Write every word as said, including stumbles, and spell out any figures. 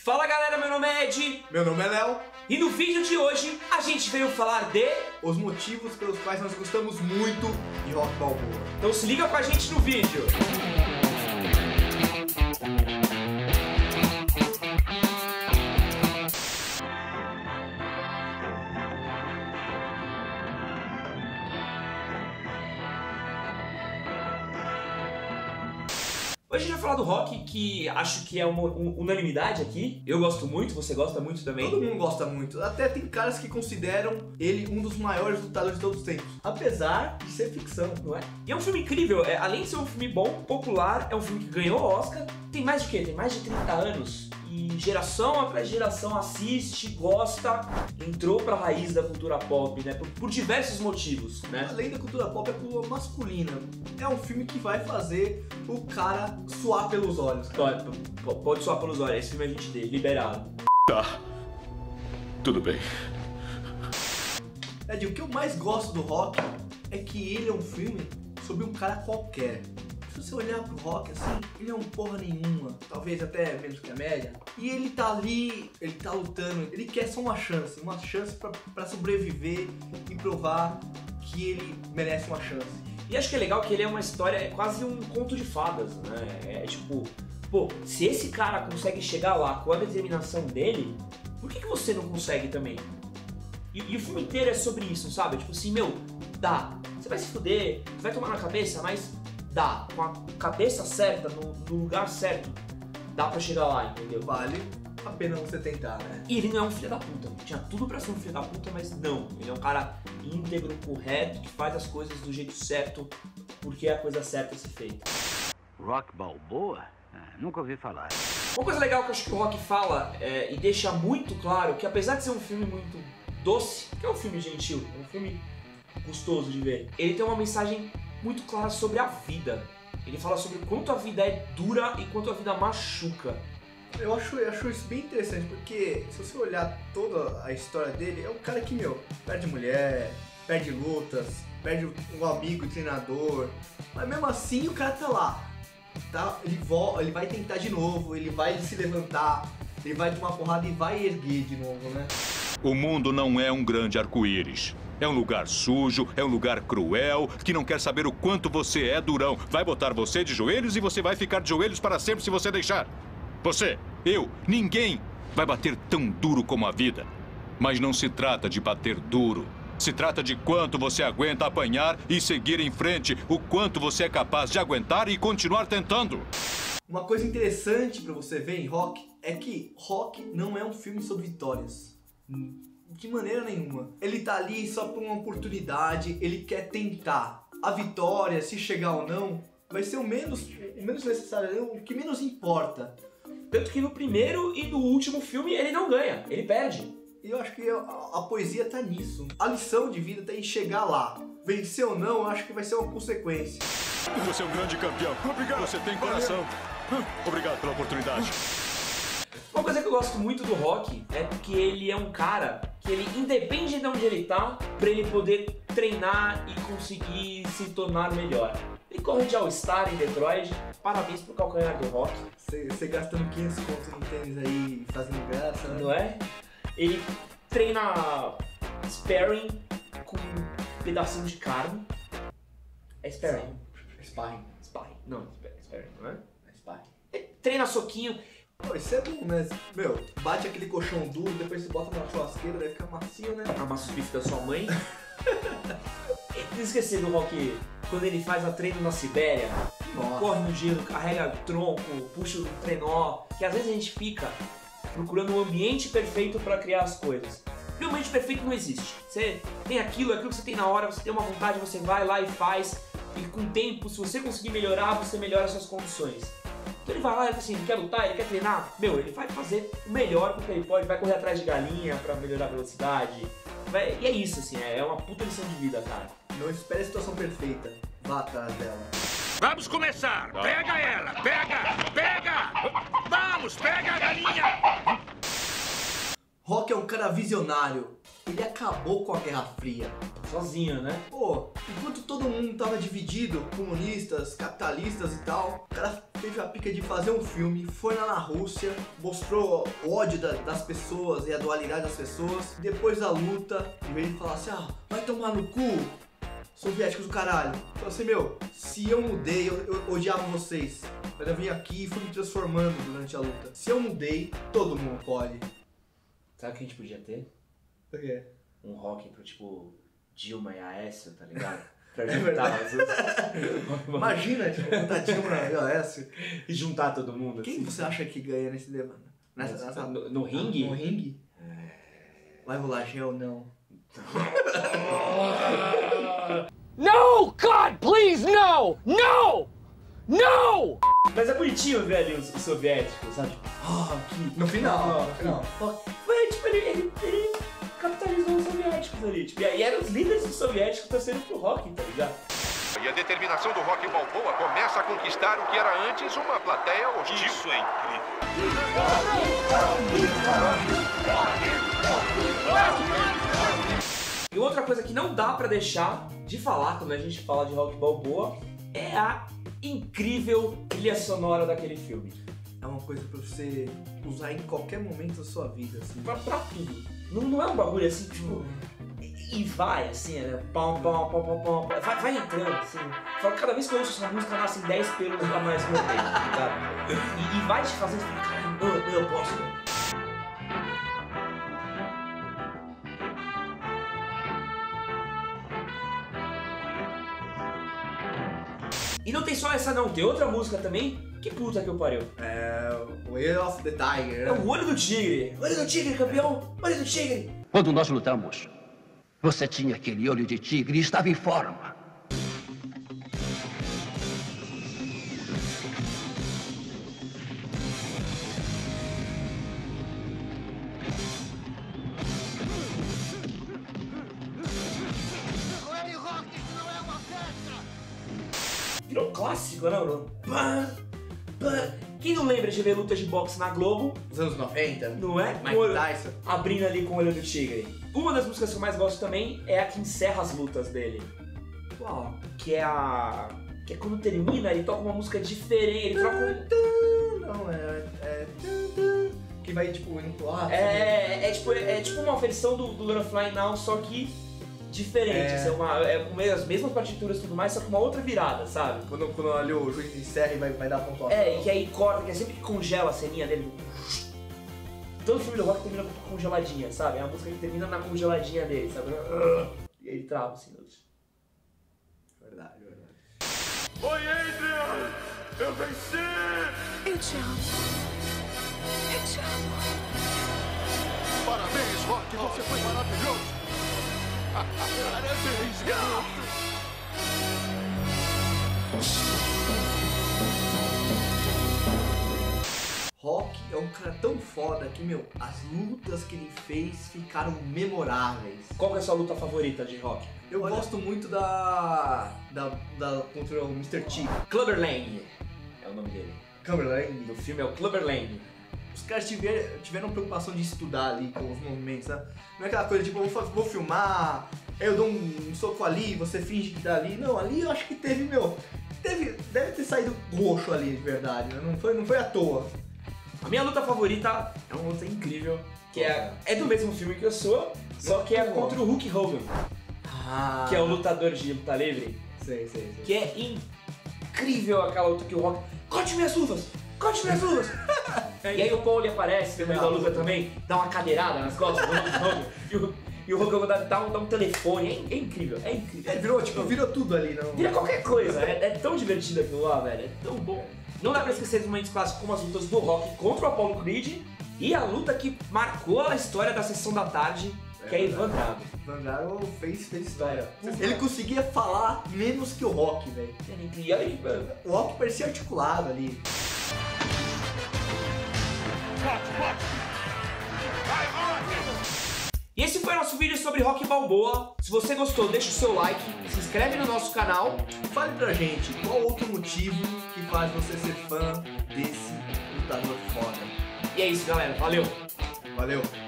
Fala galera, meu nome é Ed. Meu nome é Léo. E no vídeo de hoje a gente veio falar de... os motivos pelos quais nós gostamos muito de Rock Balboa. Então se liga com a gente no vídeo. Hoje a gente vai falar do Rock, que acho que é uma unanimidade aqui. Eu gosto muito, você gosta muito também. Todo mundo gosta muito. Até tem caras que consideram ele um dos maiores lutadores de todos os tempos. Apesar de ser ficção, não é? E é um filme incrível. É, além de ser um filme bom, popular, é um filme que ganhou Oscar. Tem mais de quê? Tem mais de trinta anos. E geração após geração assiste, gosta, entrou pra raiz da cultura pop, né? Por, por diversos motivos, né? Além da cultura pop, é cultura masculina. É um filme que vai fazer o cara suar pelos olhos. Pode, pode suar pelos olhos, esse filme a gente dele, liberado. Tá, tudo bem. Ed, o que eu mais gosto do Rock é que ele é um filme sobre um cara qualquer. Se você olhar pro Rock assim, ele é um porra nenhuma, talvez até menos que a média. E ele tá ali, ele tá lutando, ele quer só uma chance, uma chance pra, pra sobreviver e provar que ele merece uma chance. E acho que é legal que ele é uma história, é quase um conto de fadas, né? É, é tipo, pô, se esse cara consegue chegar lá com a determinação dele, por que, que você não consegue também? E, e o filme inteiro é sobre isso, sabe? Tipo assim, meu, dá. Você vai se fuder, você vai tomar na cabeça, mas dá. Com a cabeça certa, no, no lugar certo, dá pra chegar lá, entendeu? Vale a pena você tentar, né? E ele não é um filho da puta. Tinha tudo pra ser um filho da puta, mas não. Ele é um cara íntegro, correto, que faz as coisas do jeito certo, porque é a coisa certa a ser feita. Rock Balboa? Ah, nunca ouvi falar. Uma coisa legal que eu acho que o Rock fala é, e deixa muito claro, que apesar de ser um filme muito doce, que é um filme gentil, é um filme gostoso de ver, ele tem uma mensagem muito clara sobre a vida. Ele fala sobre o quanto a vida é dura e quanto a vida machuca. Eu acho, eu acho isso bem interessante, porque se você olhar toda a história dele, é um cara que, meu, perde mulher, perde lutas, perde um amigo, treinador, mas mesmo assim o cara tá lá, tá? Ele, volta, ele vai tentar de novo, ele vai se levantar, ele vai tomar porrada e vai erguer de novo, né? O mundo não é um grande arco-íris. É um lugar sujo, é um lugar cruel, que não quer saber o quanto você é durão. Vai botar você de joelhos e você vai ficar de joelhos para sempre se você deixar. Você, eu, ninguém vai bater tão duro como a vida. Mas não se trata de bater duro. Se trata de quanto você aguenta apanhar e seguir em frente. O quanto você é capaz de aguentar e continuar tentando. Uma coisa interessante pra você ver em Rock é que Rock não é um filme sobre vitórias. De maneira nenhuma. Ele tá ali só por uma oportunidade, ele quer tentar. A vitória, se chegar ou não, vai ser o menos, o menos necessário, o que menos importa. Tanto que no primeiro e no último filme ele não ganha, ele perde. E eu acho que a, a poesia tá nisso. A lição de vida tá em chegar lá. Vencer ou não, eu acho que vai ser uma consequência. Você é um grande campeão. Obrigado. Você tem coração. Obrigado pela oportunidade. Uma coisa que eu gosto muito do Rock é que ele é um cara que ele independe de onde ele tá pra ele poder treinar e conseguir se tornar melhor. Ele corre de All-Star em Detroit, parabéns pro calcanhar do Rock. Você gastando quinhentos contos no tênis aí, fazendo graça, né? Não é? Ele treina sparring com um pedacinho de carne. É sparring? Sparring. Sparring. Não, sparring, não é? É sparring. Ele treina soquinho. Pô, isso é bom, né? Meu, bate aquele colchão duro, depois você bota na churrasqueira, vai ficar macio, né? Amassa os bifes da sua mãe. Não esquecer do Rock, quando ele faz a treino na Sibéria, Nossa. Corre no gelo, carrega o tronco, puxa o trenó, que às vezes a gente fica procurando um ambiente perfeito para criar as coisas. E o ambiente perfeito não existe. Você tem aquilo, aquilo que você tem na hora, você tem uma vontade, você vai lá e faz, e com o tempo, se você conseguir melhorar, você melhora as suas condições. Então ele vai lá, assim, ele quer lutar, ele quer treinar, meu, ele vai fazer o melhor que ele pode, vai correr atrás de galinha pra melhorar a velocidade, vai, e é isso, assim, é uma puta lição de vida, cara. Não espere a situação perfeita, vá atrás dela. Vamos começar! Pega ela! Pega! Pega! Vamos! Pega a galinha! Rock é um cara visionário. Ele acabou com a Guerra Fria. Sozinho, né? Pô, enquanto todo mundo tava dividido, comunistas, capitalistas e tal, o cara teve a pica de fazer um filme, foi lá na Rússia, mostrou o ódio da, das pessoas e a dualidade das pessoas. Depois da luta, em vez de falar assim, ah, vai tomar no cu, soviéticos do caralho. Falou assim, meu, se eu mudei, eu, eu odiava vocês, mas eu vim aqui e fui me transformando durante a luta. Se eu mudei, todo mundo pode. Sabe o que a gente podia ter? Por quê? Um rock pro tipo Dilma e Aécio, tá ligado? Pra juntar as outras. Imagina, tipo, botar Dilma e Aécio. E juntar todo mundo. Quem assim. você acha que ganha nesse debate? Nessa, nessa... No, no ringue? No ringue? Vai rolar gel? Não. No! God, please, no! No! No! Mas é bonitinho ver ali os, os soviéticos, sabe? Tipo, Rock. No final. No final. Mas, tipo, ele, ele, ele capitalizou os soviéticos ali. Tipo, e aí eram os líderes dos soviéticos torcendo pro rock, tá ligado? E a determinação do Rocky Balboa começa a conquistar o que era antes uma plateia hostil. Isso é incrível. E outra coisa que não dá pra deixar de falar quando a gente fala de Rocky Balboa é a incrível trilha sonora daquele filme. É uma coisa pra você usar em qualquer momento da sua vida, assim. Pra, pra tudo. Não, não é um bagulho assim, tipo... E, e vai, assim, né? Pão, pão, pão, pão, pão. Vai, vai entrando, assim. Fala, cada vez que eu ouço essa música, nascem dez pelos a mais no meu peito, tá ligado? E, e vai te fazendo, você fala, caralho, eu, eu posso... E não tem só essa não, tem outra música também, que puta que eu pariu. É... o Eye of the Tiger. É o Olho do Tigre. Olho do Tigre, campeão. Olho do Tigre. Quando nós lutamos, você tinha aquele olho de tigre e estava em forma. Virou um clássico, né, Bruno? Pã, pã. Quem não lembra de ver lutas de boxe na Globo, Dos anos noventa. não é? Mike Com o olho- Tyson. Abrindo ali com o Olho do Tigre. Uma das músicas que eu mais gosto também é a que encerra as lutas dele. Uau. Que é a... Que é quando termina, ele toca uma música diferente, ele troca um... Não, é... é... Que vai, tipo, indo pro ar. É, é, tipo, é tipo uma versão do, do Let It Fly Now, só que diferente. É. Assim, é uma, é com as mesmas partituras e tudo mais, só com uma outra virada, sabe? Quando, quando ali o juiz encerra e vai, vai dar pontuação. É, e que aí corta, que é sempre que congela a ceninha dele. Todo filme do rock termina com congeladinha, sabe? É a música que termina na congeladinha dele, sabe? E aí ele trava assim. Verdade, verdade. Oi, Adrian! Eu venci! Eu te amo. Eu te amo. Parabéns, Rocky, você foi maravilhoso. Parabéns, garoto! Rock é um cara tão foda que, meu, as lutas que ele fez ficaram memoráveis. Qual que é a sua luta favorita de rock? Eu Olha. gosto muito da... da... da... contra o mister T. Clubber Lang é o nome dele. Cumberland. Do filme é o Clubber Lang. Os caras tiveram, tiveram preocupação de estudar ali com os movimentos, né? Não é aquela coisa tipo, vou, fa- vou filmar, eu dou um, um soco ali, você finge que tá ali. Não, ali eu acho que teve, meu... Teve, deve ter saído roxo ali, de verdade, né? Não foi, não foi à toa. A minha luta favorita é uma luta incrível, que é, é do mesmo filme que eu sou, só que é contra o Hulk Hogan, Ah, que é o lutador de luta livre. Sei, sei, sei. Que é incrível aquela luta que o Rock... Corte minhas luvas! Corte minhas luvas! E aí o Paul ele aparece no meio da luta também, dá uma cadeirada nas costas do Hogan. E o, e o Hogan dá, dá, um, dá um telefone. É, é incrível, é incrível. É, virou, tipo, virou tudo ali, não? Vira qualquer coisa, é, é tão divertido aquilo lá, velho. É tão bom. Não dá pra esquecer dos momentos clássicos como as lutas do Rock contra o Apollo Creed e a luta que marcou a história da Sessão da Tarde, que é Ivan Drago. Van Drago fez, fez história. Ufa. Ele conseguia falar menos que o Rock, velho. E aí, mano, O Rock parecia articulado ali. E esse foi o nosso vídeo sobre Rocky Balboa. Se você gostou, deixa o seu like, se inscreve no nosso canal. Fale pra gente qual outro motivo que faz você ser fã desse lutador foda. E é isso, galera. Valeu! Valeu!